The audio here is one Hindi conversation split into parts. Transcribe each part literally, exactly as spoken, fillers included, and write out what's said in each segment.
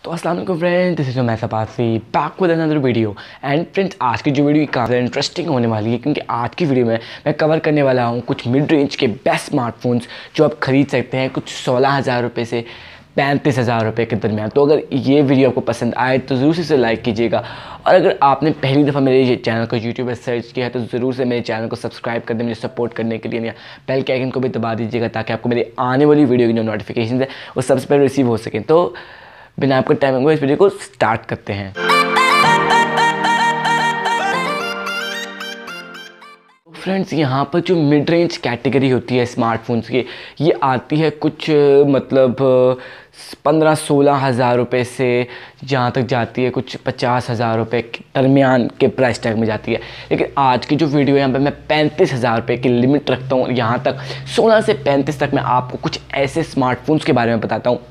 तो अस्सलाम वालेकुम फ्रेंड्स, दिस इज मैं सपासी back with another video. And friends, आज की जो वीडियो काफ़ी इंटरेस्टिंग होने वाली है, क्योंकि आज की वीडियो में मैं कवर करने वाला हूँ कुछ मिड रेंज के बेस्ट स्मार्टफोन्स जो आप खरीद सकते हैं कुछ सोलह हज़ार रुपये से पैंतीस हज़ार रुपये के दरमियान। तो अगर ये वीडियो आपको पसंद आए तो ज़रूर से इसे लाइक कीजिएगा, और अगर आपने पहली दफ़ा मेरे ये चैनल को यूट्यूब पर सर्च किया है तो ज़रूर से मेरे चैनल को सब्सक्राइब कर दें मुझे सपोर्ट करने के लिए। बेल के आइकन को भी दबा दीजिएगा ताकि आपको मेरी आने वाली वीडियो की जो नोटिफिकेशन है वो सबसे पहले रिसीव हो सकें। तो बिना आपको टाइम हुए इस वीडियो को स्टार्ट करते हैं। फ्रेंड्स, यहाँ पर जो मिड रेंज कैटेगरी होती है स्मार्टफोन्स की, ये आती है कुछ मतलब पंद्रह सोलह हज़ार रुपये से जहाँ तक जाती है कुछ पचास हज़ार रुपये के दरमियान के प्राइस टैग में जाती है। लेकिन आज की जो वीडियो है यहाँ पर मैं पैंतीस हज़ार रुपये की लिमिट रखता हूँ। यहाँ तक सोलह से पैंतीस तक मैं आपको कुछ ऐसे स्मार्टफोन्स के बारे में बताता हूँ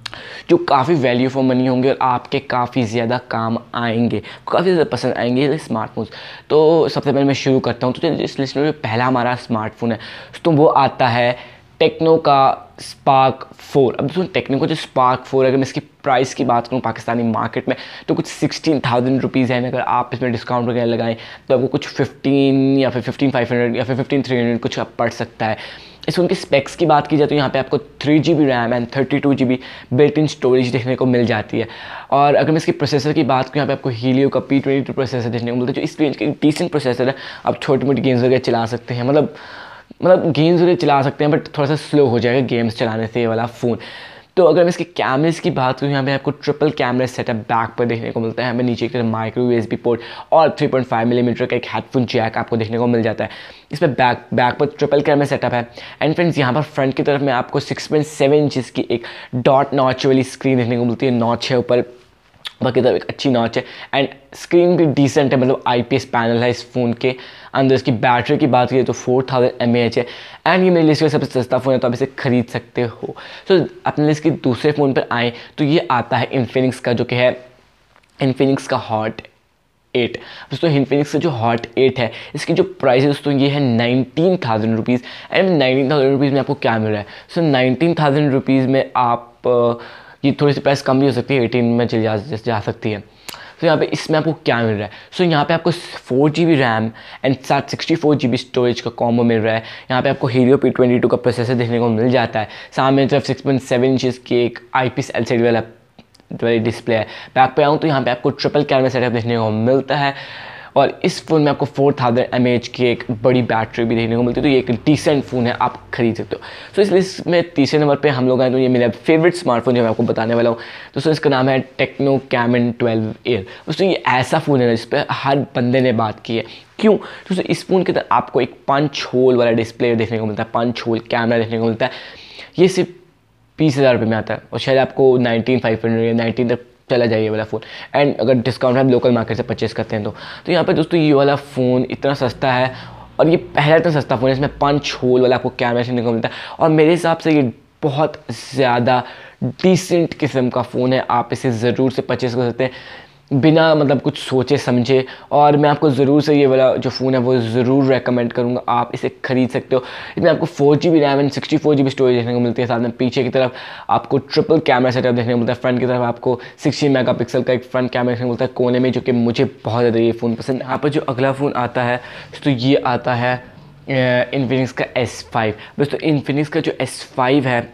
जो काफ़ी वैल्यू फॉर मनी होंगे और आपके काफ़ी ज़्यादा काम आएंगे, काफ़ी ज़्यादा पसंद आएंगे ये स्मार्टफोन्स। तो सबसे पहले मैं शुरू करता हूँ। तो इस लिस्ट में पहला हमारा स्मार्टफोन है तो वो आता है टेक्नो का स्पार्क फोर। अब दोस्तों, टेक्नो का जो स्पार्क फोर है, अगर मैं इसकी प्राइस की बात करूँ पाकिस्तानी मार्केट में तो कुछ सिक्सटीन थाउजेंड रुपीज़ है। अगर आप इसमें डिस्काउंट वगैरह लगाएं तो आपको कुछ फिफ्टीन या फिर फिफ्टीन फाइव हंड्रेड या फिर फिफ्टीन थ्री हंड्रेड कुछ आप पड़ सकता है। इस उनकी स्पेक्स की बात की जाए तो यहाँ पे आपको three G B RAM and thirty two G B built in storage देखने को मिल जाती है। और अगर मैं इसकी प्रोसेसर की बात करूँ, यहाँ पे आपको हीलियो का पी ट्वेंटी टू प्रोसेसर देखने को मिलता है जो इस रेंज की डिसेंट प्रोसेसर है। आप छोटी मोटी गेम्स वगैरह चला सकते हैं, मतलब मतलब गेम्स वगैरह चला सकते हैं, बट थोड़ा सा स्लो हो जाएगा गेम्स चलाने से ये वाला फ़ोन। तो अगर मैं इसके कैमरेज की बात करूँ, यहाँ पे आपको ट्रिपल कैमरा सेटअप बैक पर देखने को मिलता है। हमें नीचे की तरफ माइक्रो यूएसबी पोर्ट और थ्री पॉइंट फाइव मिलीमीटर का एक हेडफोन जैक आपको देखने को मिल जाता है। इसमें बैक बैक पर ट्रिपल कैमरा सेटअप है। एंड फ्रेंड्स, यहाँ पर फ्रंट की तरफ में आपको सिक्स पॉइंट सेवन इंचज़ की एक डॉट नॉच वाली स्क्रीन देखने को मिलती है। नॉच है ऊपर, बाकी तरफ एक अच्छी नॉच है एंड स्क्रीन भी डिसेंट है, मतलब आईपीएस पैनल है इस फ़ोन के अंदर। इसकी बैटरी की बात करें तो four thousand M A H है एंड ये मेरी लिस्ट का सबसे सस्ता फ़ोन है, तो आप इसे खरीद सकते हो। तो so, अपने लिस्ट के दूसरे फ़ोन पर आएँ तो ये आता है इन्फिनिक्स का, जो कि है इन्फिनिक्स का हॉट एट। दोस्तों, इन्फिनिक्स का जो हॉट एट है इसकी जो प्राइस है दोस्तों ये है nineteen thousand rupees. And nineteen thousand rupees में आपको क्या मिल रहा है? सो नाइनटीन थाउजेंड रुपीज़ में आप ये थोड़ी सी प्राइस कम भी हो सकती है, एटीन में चली जा, जा सकती है। तो यहाँ पे इसमें आपको क्या मिल रहा है? सो so, यहाँ पे आपको four G B RAM and साथ sixty four G B storage का कॉम्बो मिल रहा है। यहाँ पे आपको हीलियो पी ट्वेंटी टू का प्रोसेसर देखने को मिल जाता है। सामने तरफ सिक्स पॉइंट सेवन इंचज़ की एक I P S L C D वाला वाली डिस्प्ले है। बैक पे आऊँ तो यहाँ पे आपको ट्रिपल कैमरा सेटअप देखने को मिलता है और इस फ़ोन में आपको four thousand M A H की एक बड़ी बैटरी भी देखने को मिलती है। तो ये एक डिसेंट फ़ोन है, आप खरीद सकते हो। सो इस लिस्ट में तीसरे नंबर पे हम लोग आए तो ये मेरा फेवरेट स्मार्टफोन जो मैं आपको बताने वाला हूँ दोस्तों, इसका नाम है टेक्नो कैमन ट्वेल्व एयर। दोस्तों, ये ऐसा फ़ोन है जिस पर हर बंदे ने बात की है। क्यों? दोस्तों, इस फ़ोन के अंदर आपको एक पंच होल वाला डिस्प्ले देखने को मिलता है, पंच होल कैमरा देखने को मिलता है। ये सिर्फ बीस हज़ार रुपये में आता है और शायद आपको नाइनटीन फाइव हंड्रेड या नाइनटीन तक चला जाइए वाला फ़ोन। एंड अगर डिस्काउंट हम लोकल मार्केट से परचेस करते हैं तो तो यहाँ पे दोस्तों ये वाला फ़ोन इतना सस्ता है और ये पहला इतना सस्ता फ़ोन है, इसमें पंच होल वाला आपको कैमरा देखने को मिलता है और मेरे हिसाब से ये बहुत ज़्यादा डिसेंट किस्म का फ़ोन है। आप इसे ज़रूर से परचेस कर सकते हैं बिना मतलब कुछ सोचे समझे, और मैं आपको ज़रूर से ये वाला जो फ़ोन है वो ज़रूर रेकमेंड करूँगा, आप इसे खरीद सकते हो। इसमें आपको four G B RAM and sixty four G B storage देखने को मिलती है। साथ में पीछे की तरफ आपको ट्रिपल कैमरा सेटअप देखने को मिलता है। फ्रंट की तरफ आपको सिक्सटीन मेगा पिक्सल का एक फ्रंट कैमरा देखने को मिलता है कोने में, जो कि मुझे बहुत ज़्यादा ये फ़ोन पसंद है। यहाँ पर जो अगला फ़ोन आता है तो ये आता है इन्फिनिक्स का एस फाइव। दोस्तों, इन्फिनिक्स का जो एस फाइव है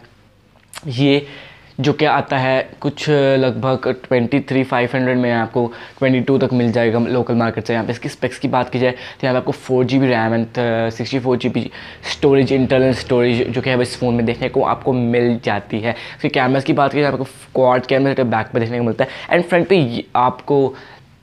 ये जो क्या आता है कुछ लगभग ट्वेंटी थ्री फाइव हंड्रेड में आपको ट्वेंटी टू तक मिल जाएगा लोकल मार्केट से। यहाँ पे इसकी स्पेक्स की बात की जाए तो यहाँ पे आपको four G B RAM and sixty four G B storage, internal storage जो कि है इस फ़ोन में देखने को आपको मिल जाती है। इसके कैमरास की बात की जाए आपको क्वाड कैमरा बैक पर देखने को मिलता है एंड फ्रंट पे आपको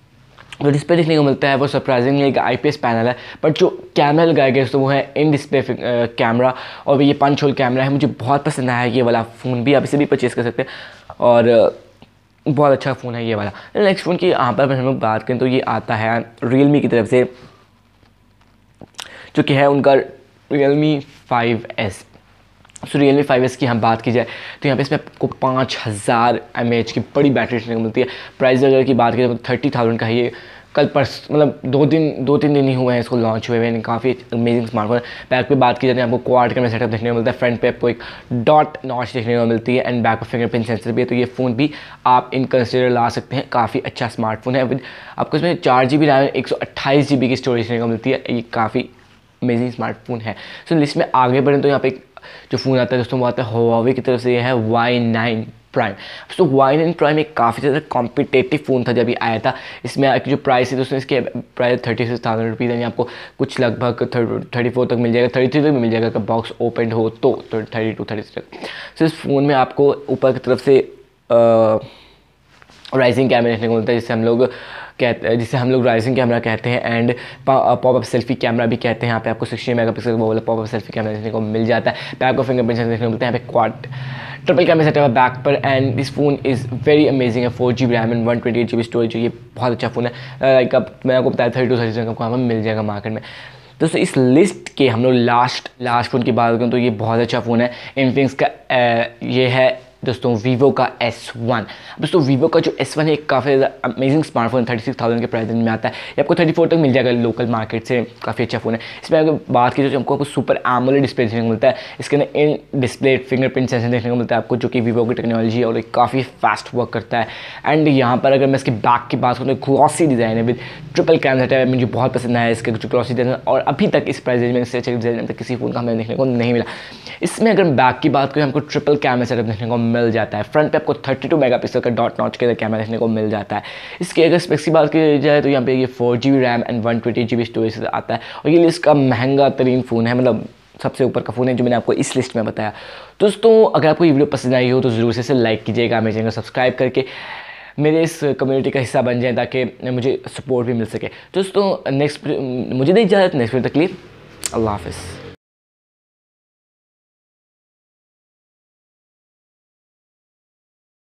जो डिस्प्ले देखने को मिलता है वो सरप्राइजिंगली एक आईपीएस पैनल है, बट जो कैमरा लगाया गया है तो वो है इन डिस्प्ले कैमरा और ये पंच होल कैमरा है। मुझे बहुत पसंद आया ये वाला फ़ोन भी, आप इसे भी परचेज़ कर सकते हैं और बहुत अच्छा फ़ोन है ये वाला। नेक्स्ट फ़ोन की यहाँ पर हम लोग बात करें तो ये आता है रियलमी की तरफ से, जो कि है उनका Realme five S. So Realme five S की हम बात की जाए तो यहाँ पे इसमें आपको पाँच हज़ार एम ए एच की बड़ी बैटरी देखने को मिलती है। प्राइस वगैरह की बात करें तो थर्टी थाउजेंड का है ये कल परस मतलब दो दिन दो तीन दिन ही हुए हैं इसको लॉन्च हुए हुए, काफ़ी अमेजिंग स्मार्टफोन है। बैक पे बात की जाती है आपको क्वाड कैमरा सेटअप देखने को मिलता है, फ्रंट पे आपको एक डॉट नॉच देखने को मिलती है एंड बैक पे फिंगरप्रिंट सेंसर भी है। तो ये फ़ोन भी आप इन कंसिडर ला सकते हैं, काफ़ी अच्छा स्मार्टफोन है। आपको इसमें चार जी बी रैम एक सौ अट्ठाईस जी बी की स्टोरेज देखने को मिलती है, ये काफ़ी अमेजिंग स्मार्टफोन है। सो लिस्ट में आगे बढ़ें तो यहाँ पे जो फ़ोन आता है दोस्तों वो आता है हुआवे की तरफ से, ये है वाई नाइन प्राइम। तो वाई नाइन प्राइम एक काफ़ी ज़्यादा कॉम्पिटेटिव फ़ोन था जब ये आया था। इसमें जो प्राइस है दोस्तों इसके price thirty six thousand rupees यानी आपको कुछ लगभग थर्टी फोर तक मिल जाएगा, थर्टी थ्री तक भी मिल जाएगा अगर बॉक्स ओपन हो तो थर्टी टू थर्टी थ्री तक। तो इस फ़ोन में आपको ऊपर की तरफ से राइजिंग कैमरा देखने को मिलता है, जिससे हम लोग कहते हैं जिसे हम लोग राइजिंग कैमरा कहते हैं एंड पॉपअप सेल्फी कैमरा भी कहते हैं। यहाँ पे आपको सिक्सटी मेगा पिक्सल वो वाला पॉपअप सेल्फी कैमरा देखने को मिल जाता है। बैक और फिंगरप्रिंट सेंसर देखने को मिलता है। यहाँ पे क्वाड ट्रिपल कैमरा सेटअप है बैक पर and this phone is very amazing है। Four G B RAM and one twenty eight G B storage, ये बहुत अच्छा फ़ोन है। लाइक अब मैं आपको बताया थर्टी टू थर्टी सेवन आपको मिल जाएगा मार्केट में। दोस्तों इस लिस्ट के हम लोग लास्ट लास्ट फ़ोन की बात करें तो ये बहुत अच्छा फ़ोन है। इन्फिनिक्स का ये है दोस्तों वीवो का एस वन। दोस्तों वीवो का जो एस वन है एक काफ़ी ज़्यादा amazing smartphone thirty six thousand के प्राइस में आता है। ये आपको थर्टी फोर तक मिल जाएगा लोकल मार्केट से, काफ़ी अच्छा फ़ोन है। इसमें अगर बात की तो हमको आपको सुपर एमोलेड डिस्प्ले देखने को मिलता है। इसके अंदर इन डिस्प्ले फिंगरप्रिंट सेंसर देखने को मिलता है आपको, जो कि वीवो की टेक्नोलॉजी है और एक काफ़ी फास्ट वर्क करता है। एंड यहाँ पर अगर मैं इसके बैक की बात करूँ तो ग्लॉसी डिज़ाइन है विद ट्रिपल कैमरा सेटअप, मुझे बहुत पसंद आया इसका जो ग्लॉसी डिज़ाइन, और अभी तक इस प्राइस में इससे अच्छा डिज़ाइन तक किसी फ़ोन का हमें देखने को नहीं मिला। इसमें अगर बैक की बात करें हमको ट्रिपल कैमरा सेटअप देखने को मिल जाता है। फ्रंट पे आपको थर्टी टू मेगापिक्सल का डॉट नॉच के कैमरा देखने को मिल जाता है। इसके अगर स्पेक्स की बात की जाए तो यहाँ पे ये four G B RAM and one twenty G B storage आता है और ये इसका महंगा तरीन फ़ोन है, मतलब सबसे ऊपर का फ़ोन है जो मैंने आपको इस लिस्ट में बताया। दोस्तों अगर आपको ये वीडियो पसंद आई हो तो ज़रूर से इसे लाइक कीजिएगा, मेरे चैनल को सब्सक्राइब करके मेरे इस कम्युनिटी का हिस्सा बन जाए ताकि मुझे सपोर्ट भी मिल सके। दोस्तों नेक्स्ट मुझे नहीं इजाज़त, नेक्स्ट वीडियो तक के लिए अल्लाह हाफ़िज़।